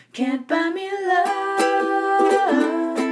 can't buy me love.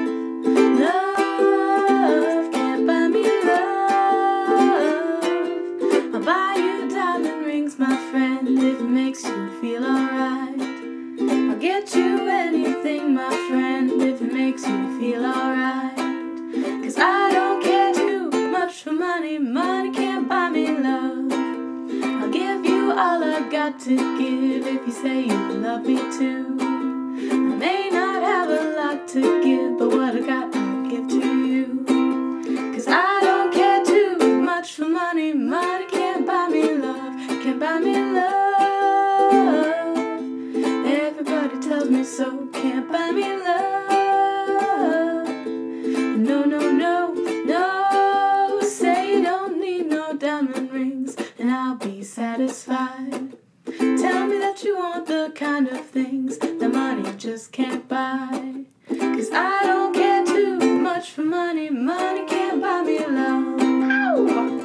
Love can't buy me love. I'll buy you diamond rings, my friend, if it makes you feel alright. I'll get you anything, my friend, if it makes you feel alright. 'Cause I don't care too much for money, money can't buy me love. I'll give you all I got to give if you say you love me too. I may not have a lot to give, but what I got I'll give to you. 'Cause I don't care too much for money, money can't buy me love, can't buy me love. Everybody tells me so, can't buy me love. No, no, no, no, say you don't need no diamond rings and I'll be satisfied. Tell me that you want the kind of things that money just can't buy. 'Cause I don't care too much for money, money can't buy me love. Ow!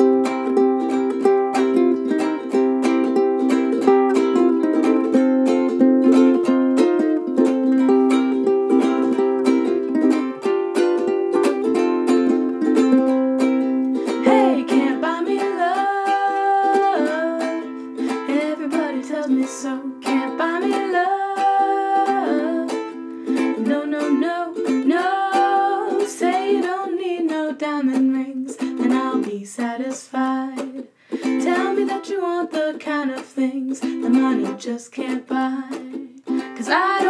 Tells me so, can't buy me love. No, no, no, no, say you don't need no diamond rings and I'll be satisfied. Tell me that you want the kind of things that money just can't buy. 'Cause I don't